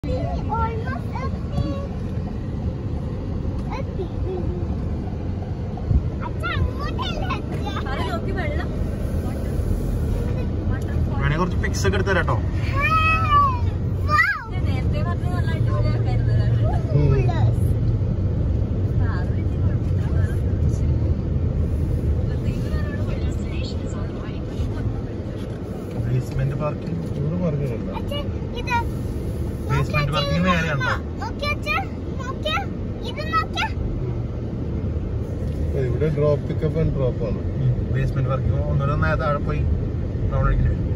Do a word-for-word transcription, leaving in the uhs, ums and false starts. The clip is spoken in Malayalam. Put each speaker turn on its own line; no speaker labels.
വേണേ കുറച്ച് പിക്സ് ഒക്കെ എടുത്തു തരാട്ടോ. ബേസ്മെന്റ് പാർക്കിംഗ് ബേസ്മെന്റ് പാർക്കിംഗ് നേരെയാണോ? ഇവിടെ ഡ്രോപ്പ് പിക്കപ്പ് ആൻഡ് ഡ്രോപ്പ് ആണ്. ബേസ്മെന്റ് പാർക്കിംഗ് ഒന്നര താഴെ പോയി റൗണ്ട് അടിക്കല്.